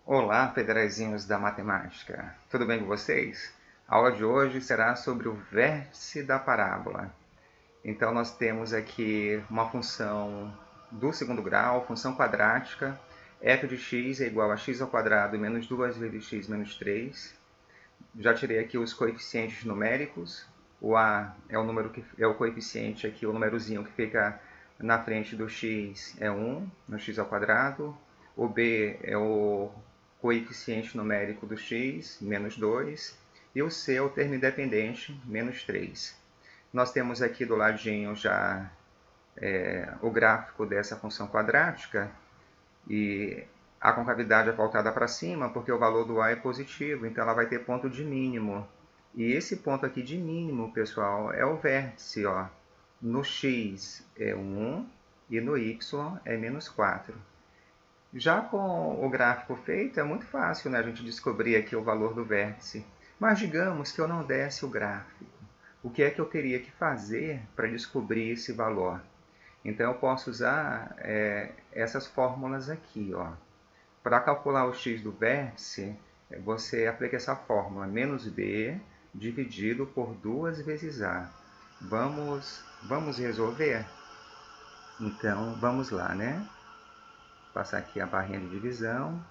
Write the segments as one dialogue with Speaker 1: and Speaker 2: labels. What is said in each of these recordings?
Speaker 1: Olá, federaizinhos da matemática! Tudo bem com vocês? A aula de hoje será sobre o vértice da parábola. Então, nós temos aqui uma função do segundo grau, função quadrática, f de x é igual a x ao quadrado menos 2 vezes x menos 3. Já tirei aqui os coeficientes numéricos. O a é o número que é o coeficiente aqui, o númerozinho que fica na frente do x é 1, no x ao quadrado. O b é o coeficiente numérico do x, menos 2. E o c é o termo independente, menos 3. Nós temos aqui do ladinho já o gráfico dessa função quadrática. E a concavidade é voltada para cima porque o valor do a é positivo, então ela vai ter ponto de mínimo. E esse ponto aqui de mínimo, pessoal, é o vértice. Ó. No x é 1 e no y é menos 4. Já com o gráfico feito, é muito fácil, né, a gente descobrir aqui o valor do vértice. Mas digamos que eu não desse o gráfico. O que é que eu teria que fazer para descobrir esse valor? Então, eu posso usar essas fórmulas aqui. Para calcular o x do vértice, você aplica essa fórmula, menos b dividido por 2 vezes a. Vamos resolver? Então, vamos lá, né? Passar aqui a barrinha de divisão,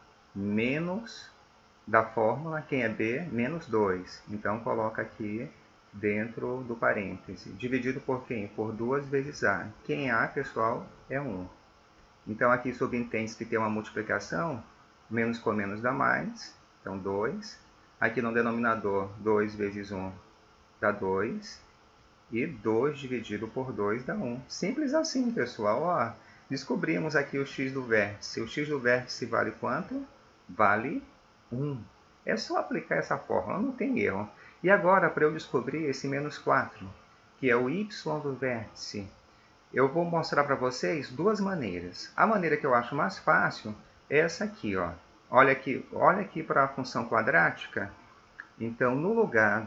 Speaker 1: menos da fórmula, quem é b? Menos 2. Então, coloca aqui dentro do parêntese. Dividido por quem? Por 2 vezes a. Quem é a, pessoal, é 1. Então, aqui subentende-se que tem uma multiplicação, menos com menos dá mais, então 2. Aqui no denominador, 2 vezes 1 dá 2. E 2 dividido por 2 dá 1. Simples assim, pessoal. Ó, descobrimos aqui o x do vértice. O x do vértice vale quanto? Vale 1. É só aplicar essa fórmula, não tem erro. E agora, para eu descobrir esse menos 4, que é o y do vértice, eu vou mostrar para vocês duas maneiras. A maneira que eu acho mais fácil é essa aqui. Ó. Olha aqui para a função quadrática. Então, no lugar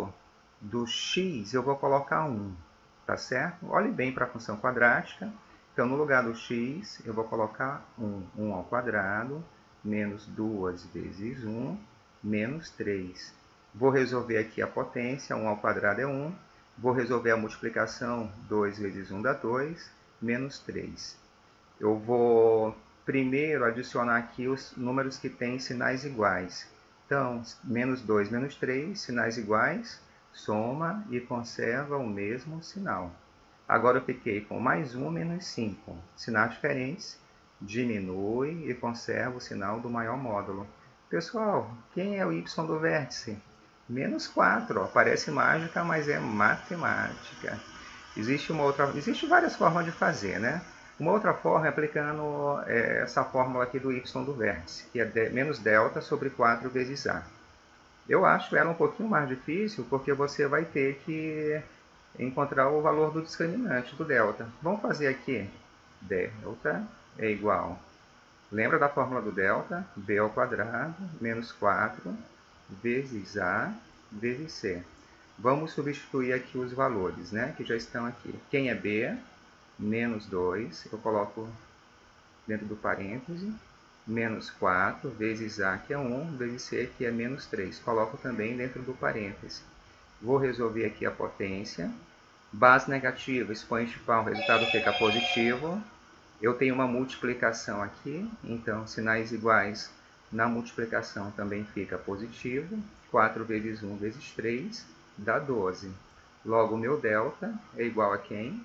Speaker 1: do x, eu vou colocar 1. Tá certo? Olhe bem para a função quadrática. Então, no lugar do x, eu vou colocar 1. 1 ao quadrado, menos 2 vezes 1, menos 3. Vou resolver aqui a potência, 1 ao quadrado é 1. Vou resolver a multiplicação, 2 vezes 1 dá 2, menos 3. Eu vou primeiro adicionar aqui os números que têm sinais iguais. Então, menos 2, menos 3, sinais iguais, soma e conserva o mesmo sinal. Agora eu fiquei com mais 1 menos 5. Sinais diferentes, diminui e conserva o sinal do maior módulo. Pessoal, quem é o y do vértice? Menos 4, ó. Parece mágica, mas é matemática. Existe várias formas de fazer, né? Uma outra forma é aplicando essa fórmula aqui do y do vértice, que é menos delta sobre 4 vezes a. Eu acho ela um pouquinho mais difícil, porque você vai ter que encontrar o valor do discriminante do delta. Vamos fazer aqui. Delta é igual. Lembra da fórmula do delta? B ao quadrado menos 4 vezes A vezes C. Vamos substituir aqui os valores, né, que já estão aqui. Quem é B? Menos 2, eu coloco dentro do parêntese, menos 4 vezes A, que é 1, vezes C, que é menos 3. Coloco também dentro do parêntese. Vou resolver aqui a potência. Base negativa, expoente par, o resultado fica positivo. Eu tenho uma multiplicação aqui, então sinais iguais na multiplicação também fica positivo. 4 vezes 1 vezes 3 dá 12. Logo, o meu delta é igual a quem?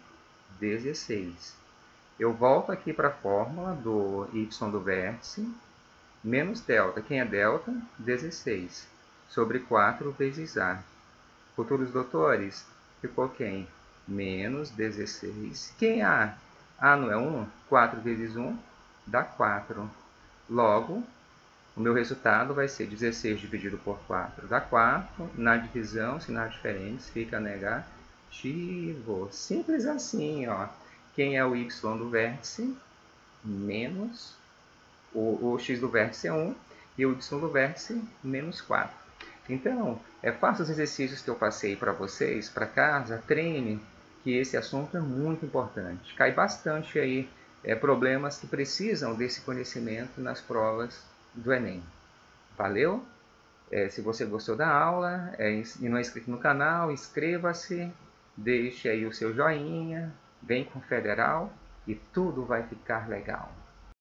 Speaker 1: 16. Eu volto aqui para a fórmula do y do vértice. Menos delta. Quem é delta? 16. Sobre 4 vezes a. Futuros doutores, ficou quem? Menos 16. Quem é a? A não é 1? 4 vezes 1 dá 4. Logo, o meu resultado vai ser 16 dividido por 4 dá 4. Na divisão, sinais diferentes, fica negativo. Simples assim, ó. Quem é o y do vértice? Menos o x do vértice é 1 e o y do vértice, menos 4. Então, faça os exercícios que eu passei para vocês, para casa, treine, que esse assunto é muito importante. Cai bastante aí problemas que precisam desse conhecimento nas provas do Enem. Valeu? Se você gostou da aula e não é inscrito no canal, inscreva-se, deixe aí o seu joinha, vem com o Federal e tudo vai ficar legal.